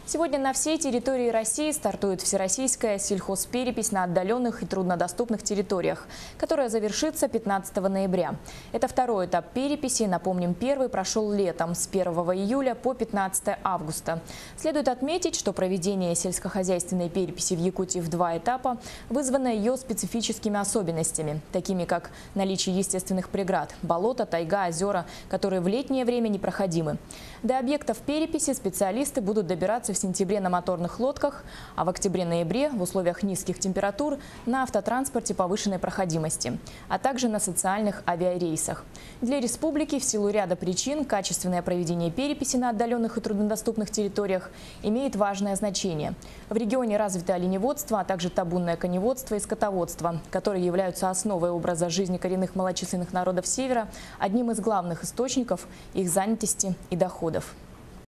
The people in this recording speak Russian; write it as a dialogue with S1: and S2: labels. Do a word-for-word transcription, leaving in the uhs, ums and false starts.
S1: Сегодня на всей территории России стартует всероссийская сельхозперепись на отдаленных и труднодоступных территориях, которая завершится пятнадцатого ноября. Это второй этап переписи. Напомним, первый прошел летом с первого июля по пятнадцатое августа. Следует отметить, что проведение сельскохозяйственной переписи в Якутии в два этапа вызвано ее специфическими особенностями, такими как наличие естественных преград – болота, тайга, озера, которые в летнее время непроходимы. До объектов переписи специалисты будут добираться в сентябре на моторных лодках, а в октябре-ноябре в условиях низких температур на автотранспорте повышенной проходимости, а также на социальных авиарейсах. Для республики в силу ряда причин качественное проведение переписи на отдаленных и труднодоступных территориях имеет важное значение. В регионе развито оленеводство, а также табунное коневодство и скотоводство, которые являются основой образа жизни коренных малочисленных народов Севера, одним из главных источников их занятости и доходов.